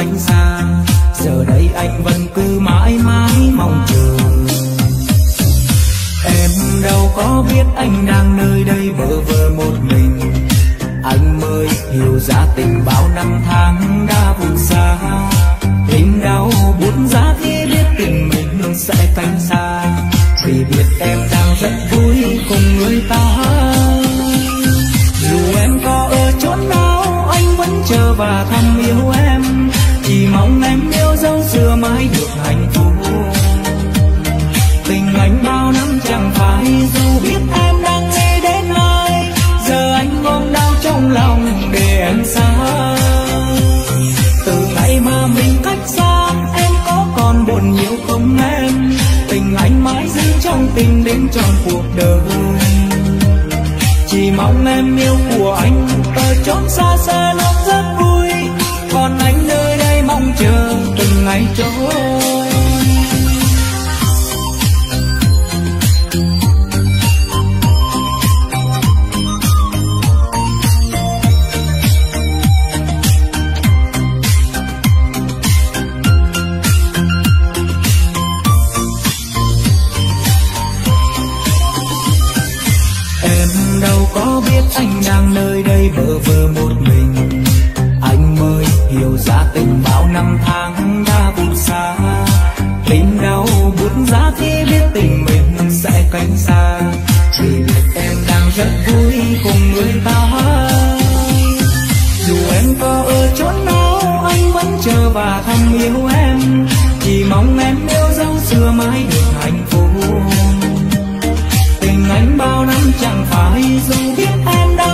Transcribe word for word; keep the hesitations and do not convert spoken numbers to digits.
cánh xa. Giờ đây anh vẫn cứ mãi mãi mong chờ. Em đâu có biết anh đang nơi đây bơ vơ một mình. Anh mới hiểu giá tình bao năm tháng đã vụt xa. Tình đau buốt giá khi biết tình mình sẽ cánh xa. Vì biết em đang rất vui cùng người ta. Dù em có ở chốn nào anh vẫn chờ và thầm yêu em. Chỉ mong em yêu dấu xưa mãi được hạnh phúc. Tình anh bao năm chẳng phải dù biết em đang nghĩ đến ai. Giờ anh ôm đau trong lòng để em xa. Từ ngày mà mình cách xa em có còn buồn nhiều không em. Tình anh mãi giữ trong tình đến trọn cuộc đời. Chỉ mong em yêu của anh ở chốn xa xa nó rất vui. Còn anh nơi đây mong chờ từng ngày trôi. Đâu có biết anh đang nơi đây bơ vơ một mình. Anh mới hiểu giá tình bao năm tháng đã vụt xa. Tình đau buốt giá khi biết tình mình sẽ cánh xa. Vì biết em đang rất vui cùng người ta. Dù em có ở chốn nào anh vẫn chờ và thầm yêu em. Chỉ mong em yêu dấu xưa mãi được hạnh phúc. Tình anh bao năm chẳng phải dù biết em đã